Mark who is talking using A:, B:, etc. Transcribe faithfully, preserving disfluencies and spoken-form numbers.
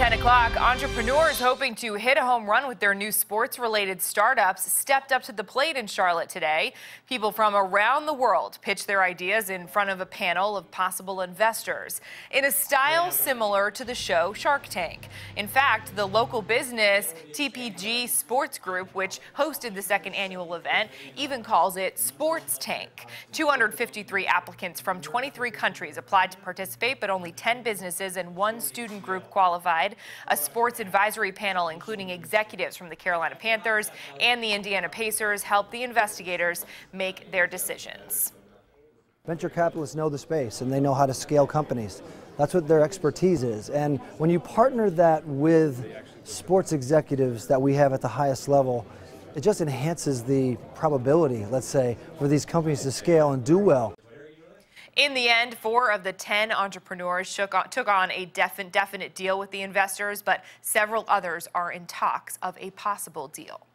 A: ten o'clock, entrepreneurs hoping to hit a home run with their new sports-related startups stepped up to the plate in Charlotte today. People from around the world pitched their ideas in front of a panel of possible investors in a style similar to the show Shark Tank. In fact, the local business T P G Sports Group, which hosted the second annual event, even calls it Sports Tank. two hundred fifty-three applicants from twenty-three countries applied to participate, but only ten businesses and one student group qualified. A sports advisory panel, including executives from the Carolina Panthers and the Indiana Pacers, helped the investigators make their decisions.
B: Venture capitalists know the space and they know how to scale companies. That's what their expertise is. And when you partner that with sports executives that we have at the highest level, it just enhances the probability, let's say, for these companies to scale and do well.
A: In the end, four of the ten entrepreneurs took on, took on a definite, definite deal with the investors, but several others are in talks of a possible deal.